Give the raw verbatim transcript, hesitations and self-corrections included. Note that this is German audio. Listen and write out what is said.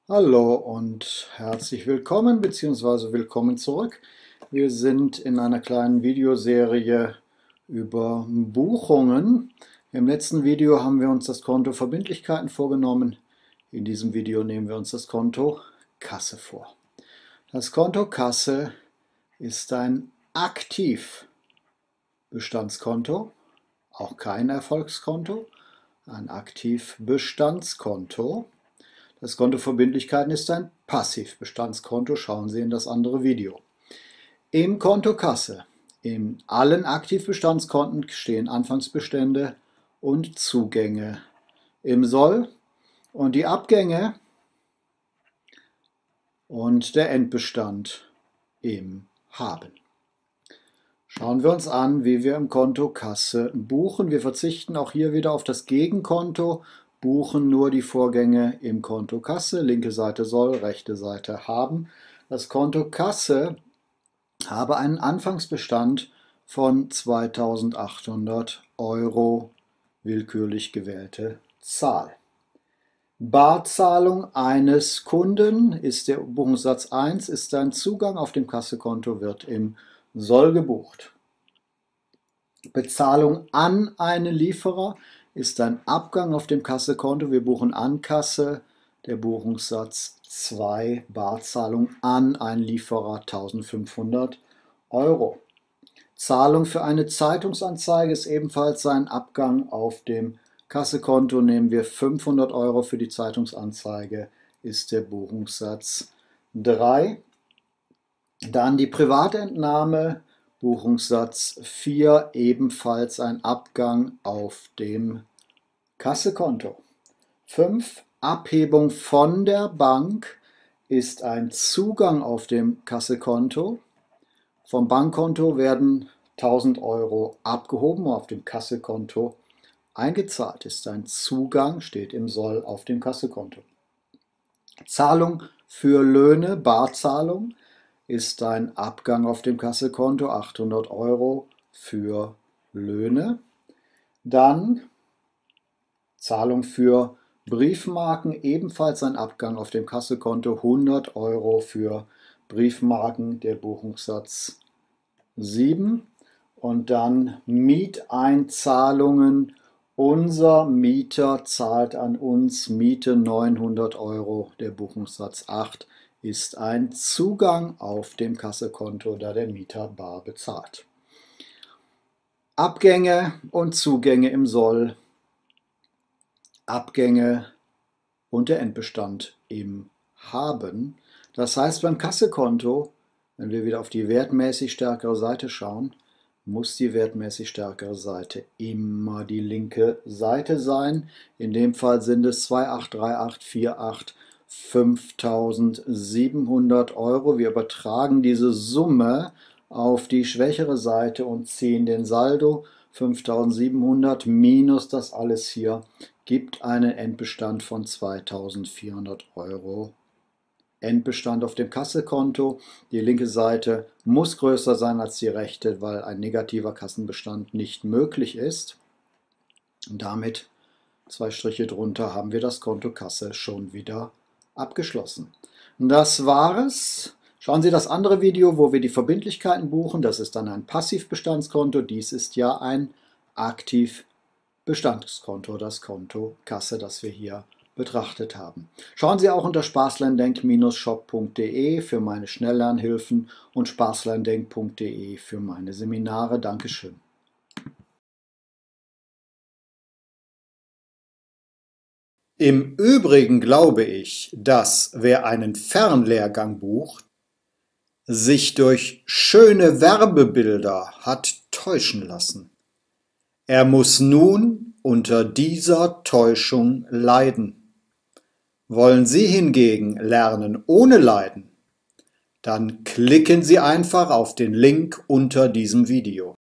Hallo und herzlich willkommen bzw. willkommen zurück. Wir sind in einer kleinen Videoserie über Buchungen. Im letzten Video haben wir uns das Konto Verbindlichkeiten vorgenommen. In diesem Video nehmen wir uns das Konto Kasse vor. Das Konto Kasse ist ein Aktivbestandskonto, auch kein Erfolgskonto, ein Aktivbestandskonto. Das Konto Verbindlichkeiten ist ein Passivbestandskonto. Schauen Sie in das andere Video. Im Konto Kasse, in allen Aktivbestandskonten stehen Anfangsbestände und Zugänge im Soll und die Abgänge und der Endbestand im Haben. Schauen wir uns an, wie wir im Konto Kasse buchen. Wir verzichten auch hier wieder auf das Gegenkonto, buchen nur die Vorgänge im Konto Kasse. Linke Seite Soll, rechte Seite Haben. Das Konto Kasse habe einen Anfangsbestand von zweitausendachthundert Euro, willkürlich gewählte Zahl. Barzahlung eines Kunden ist der Buchungssatz eins, ist sein Zugang auf dem Kassekonto, wird im Soll gebucht. Bezahlung an einen Lieferer ist ein Abgang auf dem Kassekonto. Wir buchen an Kasse, der Buchungssatz zwei, Barzahlung an einen Lieferer eintausendfünfhundert Euro. Zahlung für eine Zeitungsanzeige ist ebenfalls ein Abgang auf dem Kassekonto. Nehmen wir fünfhundert Euro für die Zeitungsanzeige, ist der Buchungssatz drei. Dann die Privatentnahme, Buchungssatz vier, ebenfalls ein Abgang auf dem Kassekonto. fünf. Abhebung von der Bank ist ein Zugang auf dem Kassekonto. Vom Bankkonto werden tausend Euro abgehoben und auf dem Kassekonto eingezahlt. Ist ein Zugang, steht im Soll auf dem Kassekonto. Zahlung für Löhne, Barzahlung, ist ein Abgang auf dem Kassekonto, achthundert Euro für Löhne. Dann Zahlung für Briefmarken, ebenfalls ein Abgang auf dem Kassekonto, hundert Euro für Briefmarken, der Buchungssatz sieben. Und dann Mieteinzahlungen. Unser Mieter zahlt an uns Miete neunhundert Euro, der Buchungssatz acht, ist ein Zugang auf dem Kassekonto, da der Mieter bar bezahlt. Abgänge und Zugänge im Soll, Abgänge und der Endbestand im Haben. Das heißt, beim Kassekonto, wenn wir wieder auf die wertmäßig stärkere Seite schauen, muss die wertmäßig stärkere Seite immer die linke Seite sein. In dem Fall sind es zweitausendachthundertachtzig fünftausendsiebenhundert Euro. Wir übertragen diese Summe auf die schwächere Seite und ziehen den Saldo. fünftausendsiebenhundert minus das alles hier gibt einen Endbestand von zweitausendvierhundert Euro. Endbestand auf dem Kassekonto. Die linke Seite muss größer sein als die rechte, weil ein negativer Kassenbestand nicht möglich ist. Und damit, zwei Striche drunter, haben wir das Konto Kasse schon wieder abgeschlossen. Das war es. Schauen Sie das andere Video, wo wir die Verbindlichkeiten buchen. Das ist dann ein Passivbestandskonto. Dies ist ja ein Aktivbestandskonto, das Konto Kasse, das wir hier betrachtet haben. Schauen Sie auch unter spaßlerndenk Shop punkt de für meine Schnelllernhilfen und spaßlerndenk punkt de für meine Seminare. Dankeschön. Im Übrigen glaube ich, dass wer einen Fernlehrgang bucht, sich durch schöne Werbebilder hat täuschen lassen. Er muss nun unter dieser Täuschung leiden. Wollen Sie hingegen lernen ohne Leiden? Dann klicken Sie einfach auf den Link unter diesem Video.